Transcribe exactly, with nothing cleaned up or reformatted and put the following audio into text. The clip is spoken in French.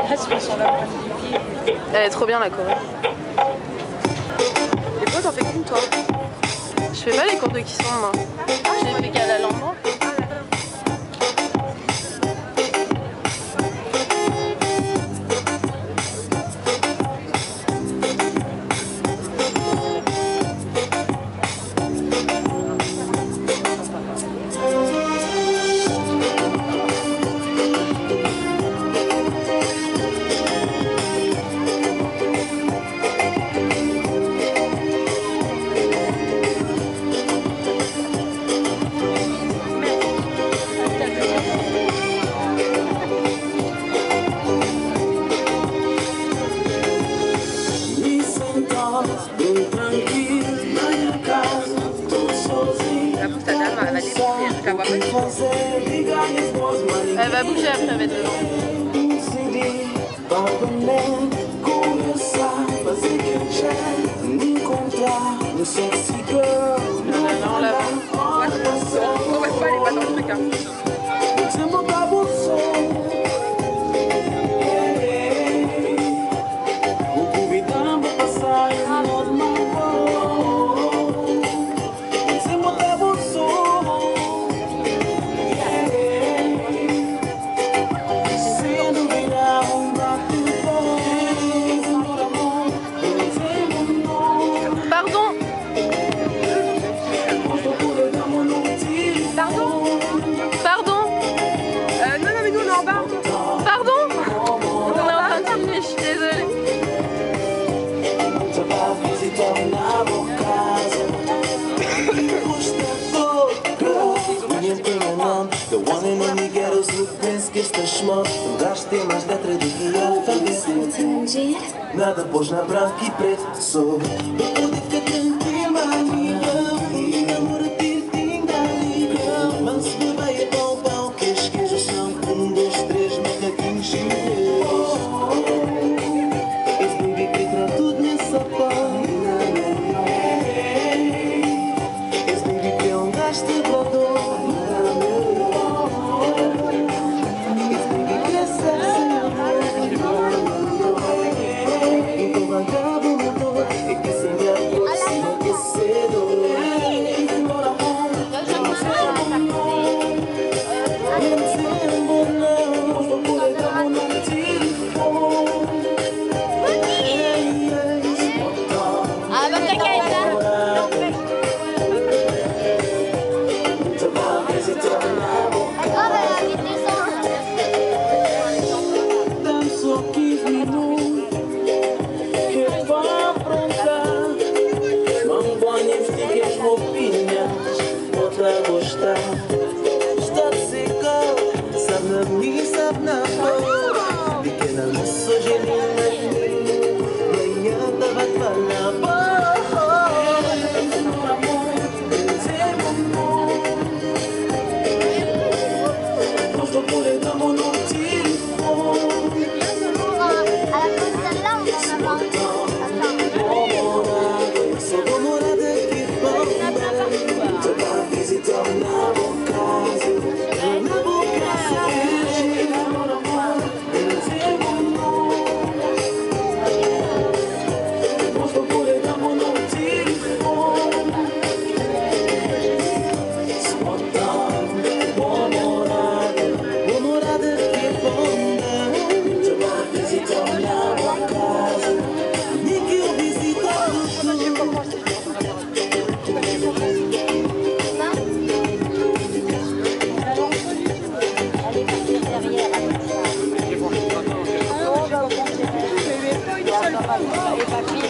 Elle est trop bien la Corée. Et toi, t'en fais qu'une, toi? Je fais pas les cours de qui sont moi. Ah, je l'ai fait qu'à la lampe. Elle va bouger après, elle va être dedans. Non, non, non, là. On va pas aller pas dans le truc, hein. Nada pôs na branca e preto sou. Eu pude ficar tranquila, amiga. Amor a ti, tinga, liga. Mas se vai é pão, pão. Que esquejas são um, dois, três, macaquinhos e esse baby que entra tudo nessa pão. Esse baby que é um gasto de blador. Esse baby que é sexy. Está de secar, sabe na minha, sabe na boa. Pequena moça gelina, ganha da batata na boa. Por amor, tempo amor. Nós vamos por aí, damos no telefone. Sou namorada que bom. Tu vai visitar na boca. Na boca, por amor, tempo amor. Nós vamos por aí, damos no telefone. Sou tão namorada, namorada que bom. Tu vai visitar na boca. E que eu visito tudo. Les papiers.